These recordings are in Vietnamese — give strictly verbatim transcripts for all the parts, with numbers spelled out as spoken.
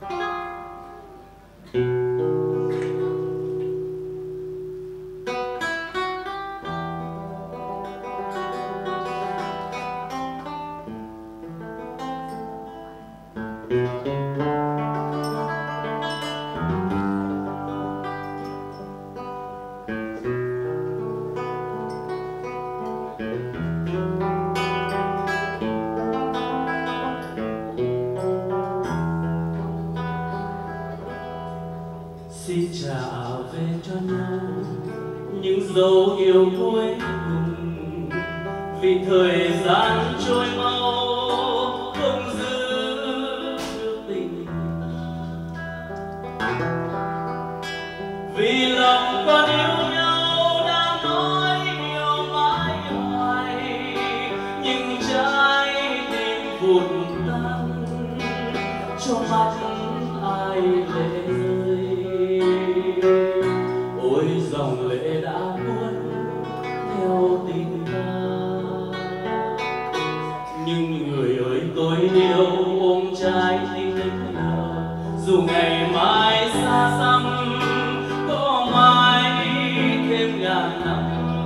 Xin trả về cho nhau những dấu yêu cuối cùng, vì thời gian trôi mau không giữ được tình. Vì lòng con yêu nhau đã nói yêu mãi hoài, nhưng trái tim vụt tan trong mắt ai lệ rơi. Ôi dòng lệ đã cuốn theo tình ta, nhưng người ơi tôi yêu ôm trái tim linh hồn. Dù ngày mai xa xăm có mãi thêm ngàn năm,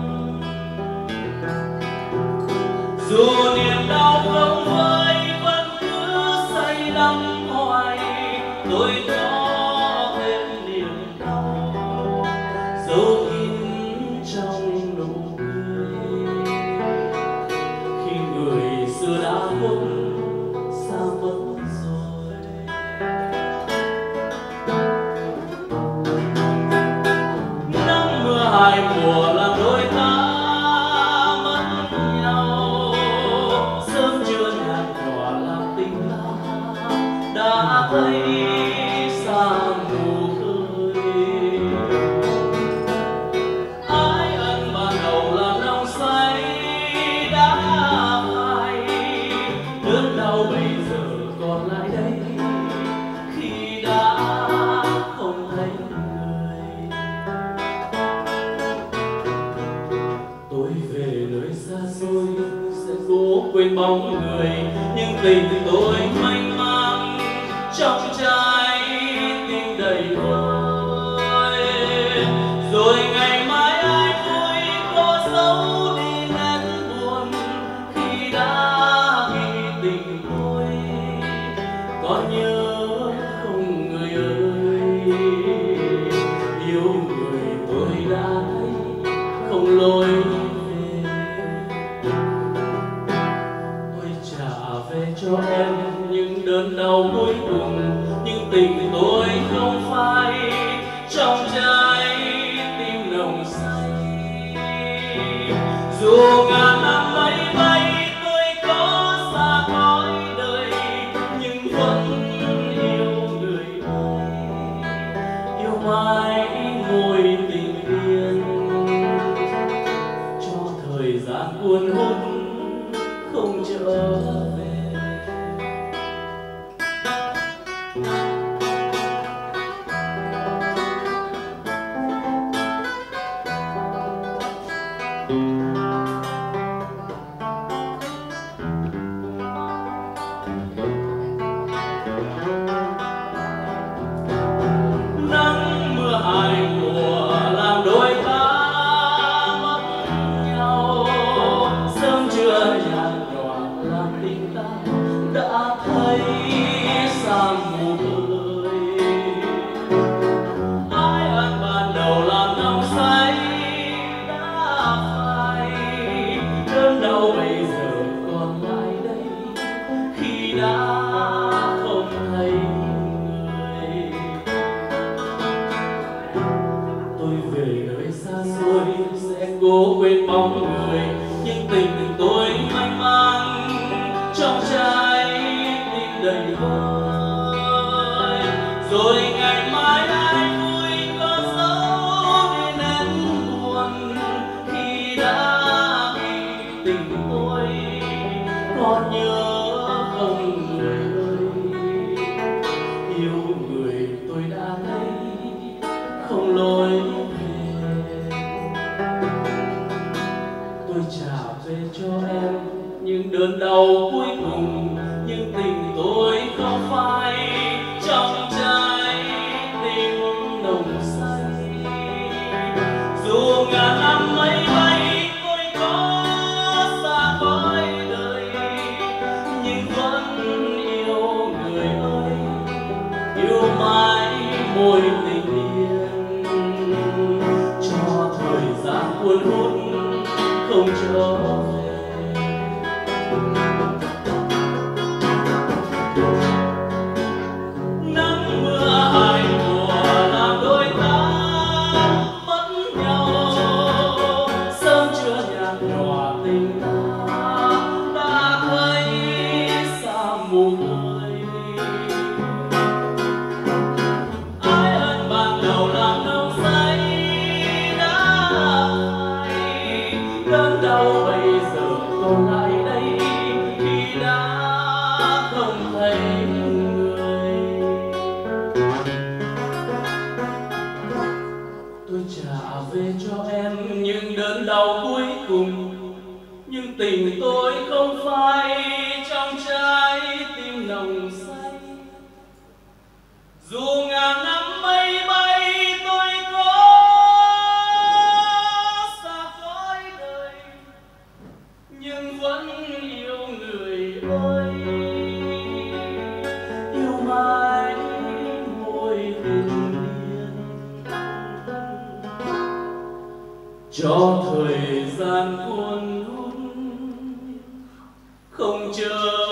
dù niềm đau không vơi vẫn cứ say đắm hoài, tôi có thêm niềm đau dấu kín trong nụ cười. Khi người xưa đã khuất xa mất rồi, nắng mưa hai mùa làm đôi ta mất nhau. Sớm trưa nhạt nhòa làm tình ta đã thấy xa mù khơi. Ái ân ban đầu làm nồng say đã phai, đớn đau bây giờ còn lại đây khi đã không thấy người. Tôi về nơi xa xôi sẽ cố quên bóng người, nhưng tình tôi mênh mang trong trái tim đầy vơi. Rồi ngày mai ai vui có dấu đi nét buồn, khi đã ghi tình tôi còn nhớ không người ơi. Yêu người tôi đã thấy không lối về, tôi trả về cho em những đớn đau cuối cùng, nhưng tình tôi không phai trong trái tim nồng say. Dù ngàn năm mây bay tôi có xa cõi đời, nhưng vẫn yêu người ơi, yêu mãi môi tình yên, cho thời gian cuốn hút không trở về. Nắng mưa hai mùa làm đôi ta mất nhau. Sớm trưa nhạt nhòa làm tình ta đã thấy xa mù khơi. Ái ân ban đầu làm nồng say đã phai, đớn đau bây giờ còn lại đây khi đã không thấy người. Tôi về nơi xa xôi sẽ cố quên bóng người, nhưng tình tôi mênh mang trong trái tim đầy vơi. Rồi ngày mai ai vui có dấu đi nét buồn, khi đã ghi tình tôi còn nhớ không người ơi. Yêu người tôi đã thấy không lối về, tôi trả về cho vơi, yêu mãi môi hồn nhiên. Cho thời gian cuốn hút không chờ